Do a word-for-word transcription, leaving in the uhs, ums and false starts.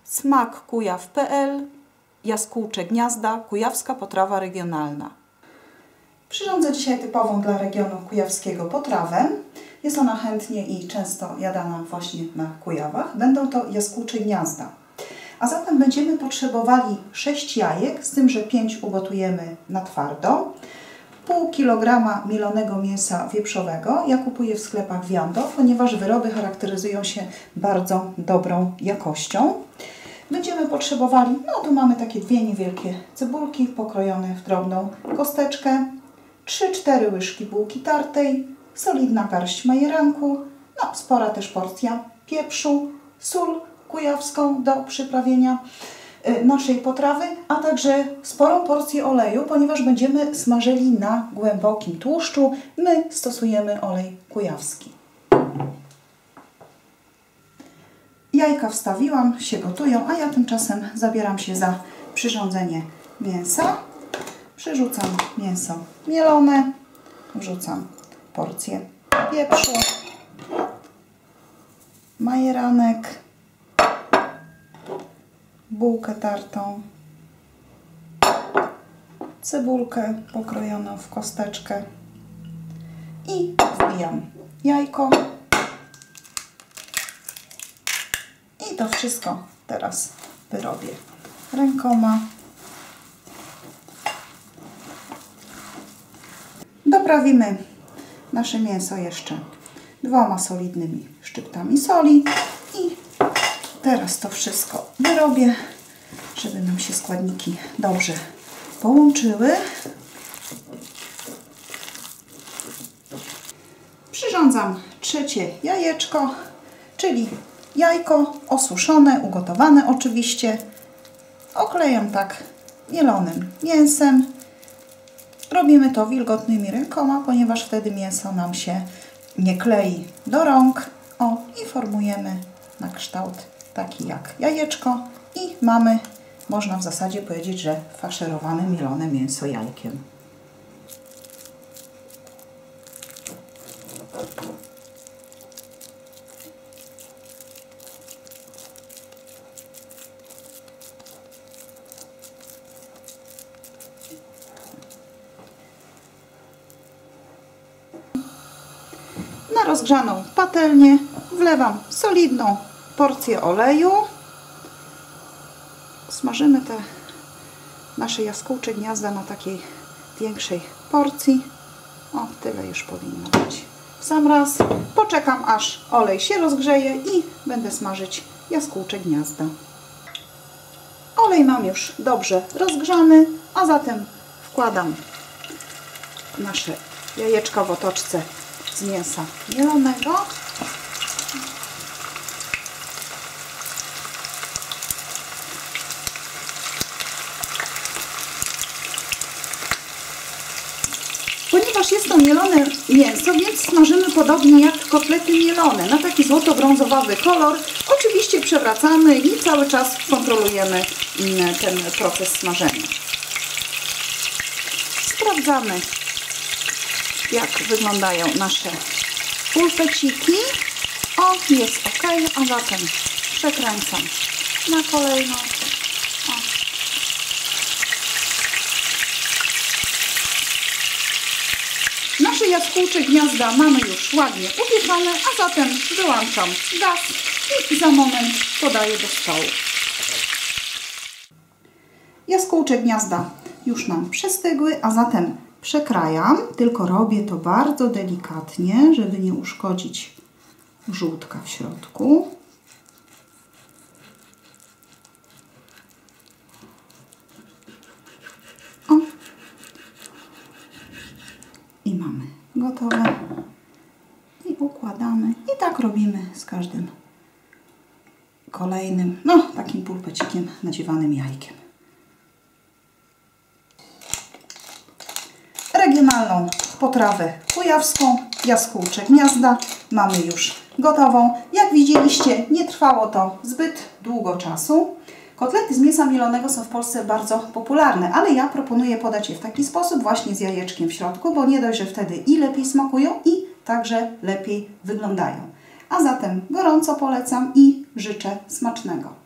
smak kujaw kropka p l, Jaskółcze Gniazda, kujawska potrawa regionalna. Przyrządzę dzisiaj typową dla regionu kujawskiego potrawę. Jest ona chętnie i często jadana właśnie na Kujawach. Będą to jaskółcze gniazda. A zatem będziemy potrzebowali sześć jajek, z tym, że pięć ugotujemy na twardo. Pół kilograma mielonego mięsa wieprzowego. Ja kupuję w sklepach Viando, ponieważ wyroby charakteryzują się bardzo dobrą jakością. Będziemy potrzebowali, no tu mamy takie dwie niewielkie cebulki pokrojone w drobną kosteczkę, trzy cztery łyżki bułki tartej, solidna garść majeranku, no spora też porcja pieprzu, sól kujawską do przyprawienia naszej potrawy, a także sporą porcję oleju, ponieważ będziemy smażyli na głębokim tłuszczu. My stosujemy olej kujawski. Jajka wstawiłam, się gotują, a ja tymczasem zabieram się za przyrządzenie mięsa. Przerzucam mięso mielone, wrzucam porcję pieprzu, majeranek, bułkę tartą, cebulkę pokrojoną w kosteczkę i wbijam jajko. I to wszystko teraz wyrobię rękoma. Doprawimy nasze mięso jeszcze dwoma solidnymi szczyptami soli i teraz to wszystko wyrobię, żeby nam się składniki dobrze połączyły. Przyrządzam trzecie jajeczko, czyli jajko osuszone, ugotowane oczywiście. Oklejam tak mielonym mięsem. Robimy to wilgotnymi rękoma, ponieważ wtedy mięso nam się nie klei do rąk. O, i formujemy na kształt taki jak jajeczko i mamy, można w zasadzie powiedzieć, że faszerowane, mielone mięso jajkiem. Na rozgrzaną patelnię wlewam solidną porcję oleju. Smażymy te nasze jaskółcze gniazda na takiej większej porcji. O, tyle już powinno być. W sam raz poczekam, aż olej się rozgrzeje i będę smażyć jaskółcze gniazda. Olej mam już dobrze rozgrzany, a zatem wkładam nasze jajeczka w otoczce z mięsa mielonego. Ponieważ jest to mielone mięso, więc smażymy podobnie jak kotlety mielone, na taki złoto-brązowawy kolor. Oczywiście przewracamy i cały czas kontrolujemy ten proces smażenia. Sprawdzamy, jak wyglądają nasze pulpeciki. O, jest ok, a zatem przekręcam na kolejną. O. Nasze jaskółcze gniazda mamy już ładnie upieczone, a zatem wyłączam gaz i za moment podaję do stołu. Jaskółcze gniazda już nam przestygły, a zatem przekrajam, tylko robię to bardzo delikatnie, żeby nie uszkodzić żółtka w środku. O. I mamy gotowe. I układamy. I tak robimy z każdym kolejnym, no takim pulpecikiem nadziewanym jajkiem. Regionalną potrawę kujawską, jaskółcze gniazda mamy już gotową. Jak widzieliście, nie trwało to zbyt długo czasu. Kotlety z mięsa mielonego są w Polsce bardzo popularne, ale ja proponuję podać je w taki sposób, właśnie z jajeczkiem w środku, bo nie dość, że wtedy i lepiej smakują, i także lepiej wyglądają. A zatem gorąco polecam i życzę smacznego.